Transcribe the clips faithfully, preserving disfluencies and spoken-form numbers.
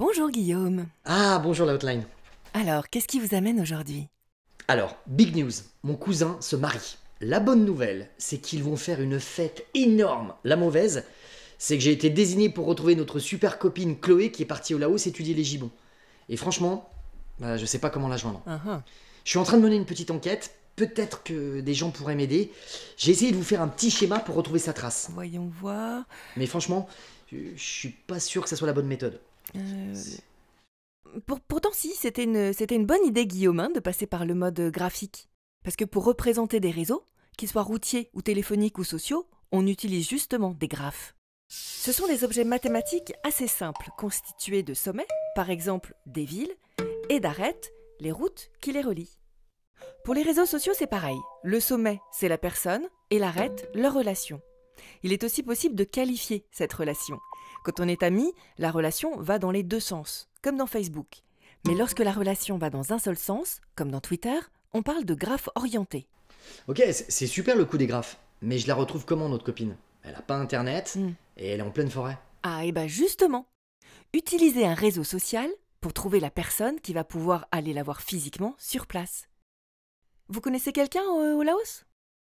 Bonjour Guillaume. Ah, bonjour la hotline. Alors, qu'est-ce qui vous amène aujourd'hui? Alors, big news, mon cousin se marie. La bonne nouvelle, c'est qu'ils vont faire une fête énorme. La mauvaise, c'est que j'ai été désigné pour retrouver notre super copine Chloé qui est partie au Laos étudier les gibbons. Et franchement, bah, je sais pas comment la joindre. Uh-huh. Je suis en train de mener une petite enquête, peut-être que des gens pourraient m'aider. J'ai essayé de vous faire un petit schéma pour retrouver sa trace. Voyons voir. Mais franchement, je je suis pas sûr que ça soit la bonne méthode. Euh, C'est- pour- pourtant si, c'était une, c'était une bonne idée Guillaume hein, de passer par le mode graphique. Parce que pour représenter des réseaux, qu'ils soient routiers ou téléphoniques ou sociaux, on utilise justement des graphes. Ce sont des objets mathématiques assez simples, constitués de sommets, par exemple des villes, et d'arêtes, les routes qui les relient. Pour les réseaux sociaux, c'est pareil. Le sommet, c'est la personne, et l'arête, leur relation. Il est aussi possible de qualifier cette relation. Quand on est ami, la relation va dans les deux sens, comme dans Facebook. Mais lorsque la relation va dans un seul sens, comme dans Twitter, on parle de graphe orienté. Ok, c'est c'est super le coup des graphes. Mais je la retrouve comment, notre copine? Elle a pas internet Hmm. et elle est en pleine forêt. Ah, et ben justement, utilisez un réseau social pour trouver la personne qui va pouvoir aller la voir physiquement sur place. Vous connaissez quelqu'un au, au Laos?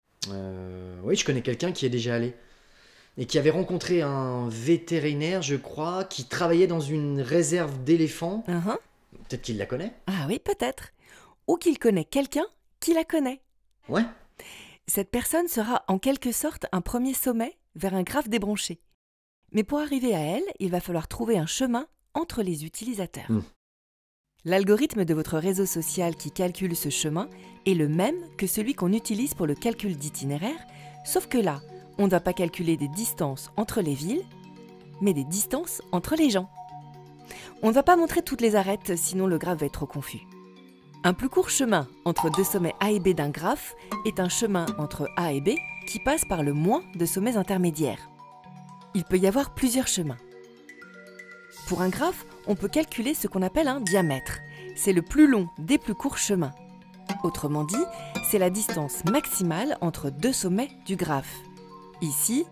Euh, oui, je connais quelqu'un qui est déjà allé. Et qui avait rencontré un vétérinaire, je crois, qui travaillait dans une réserve d'éléphants. Uhum. Peut-être qu'il la connaît. Ah oui, peut-être. Ou qu'il connaît quelqu'un qui la connaît. Ouais. Cette personne sera en quelque sorte un premier sommet vers un graphe débranché. Mais pour arriver à elle, il va falloir trouver un chemin entre les utilisateurs. Mm. L'algorithme de votre réseau social qui calcule ce chemin est le même que celui qu'on utilise pour le calcul d'itinéraire, sauf que là, on ne va pas calculer des distances entre les villes, mais des distances entre les gens. On ne va pas montrer toutes les arêtes, sinon le graphe va être trop confus. Un plus court chemin entre deux sommets A et B d'un graphe est un chemin entre A et B qui passe par le moins de sommets intermédiaires. Il peut y avoir plusieurs chemins. Pour un graphe, on peut calculer ce qu'on appelle un diamètre. C'est le plus long des plus courts chemins. Autrement dit, c'est la distance maximale entre deux sommets du graphe. Ici,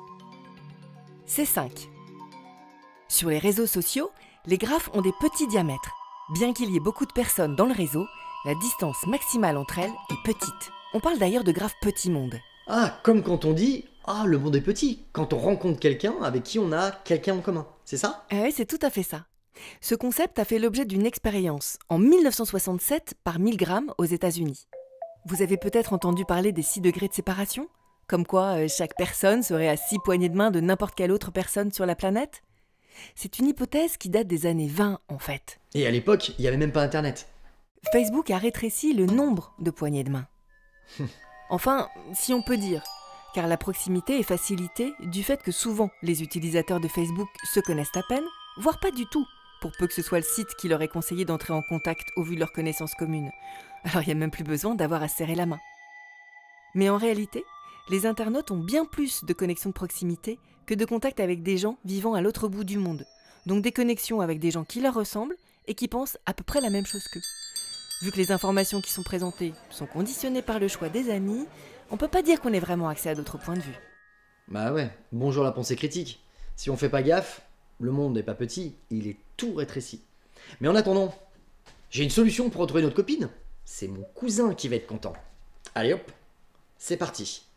c'est cinq. Sur les réseaux sociaux, les graphes ont des petits diamètres. Bien qu'il y ait beaucoup de personnes dans le réseau, la distance maximale entre elles est petite. On parle d'ailleurs de graphe petit monde. Ah, comme quand on dit « Ah, le monde est petit », quand on rencontre quelqu'un avec qui on a quelqu'un en commun. C'est ça? Ah oui, c'est tout à fait ça. Ce concept a fait l'objet d'une expérience en mille neuf cent soixante-sept par Milgram aux États-Unis. Vous avez peut-être entendu parler des six degrés de séparation? Comme quoi euh, chaque personne serait à six poignées de main de n'importe quelle autre personne sur la planète? C'est une hypothèse qui date des années vingt en fait. Et à l'époque, il n'y avait même pas Internet. Facebook a rétréci le nombre de poignées de main. Enfin, si on peut dire, car la proximité est facilitée du fait que souvent les utilisateurs de Facebook se connaissent à peine, voire pas du tout, pour peu que ce soit le site qui leur ait conseillé d'entrer en contact au vu de leurs connaissances communes. Alors il n'y a même plus besoin d'avoir à se serrer la main. Mais en réalité, les internautes ont bien plus de connexions de proximité que de contacts avec des gens vivant à l'autre bout du monde. Donc des connexions avec des gens qui leur ressemblent et qui pensent à peu près la même chose qu'eux. Vu que les informations qui sont présentées sont conditionnées par le choix des amis, on peut pas dire qu'on ait vraiment accès à d'autres points de vue. Bah ouais, bonjour la pensée critique. Si on fait pas gaffe, le monde n'est pas petit, il est tout rétréci. Mais en attendant, j'ai une solution pour retrouver notre copine. C'est mon cousin qui va être content. Allez hop, c'est parti.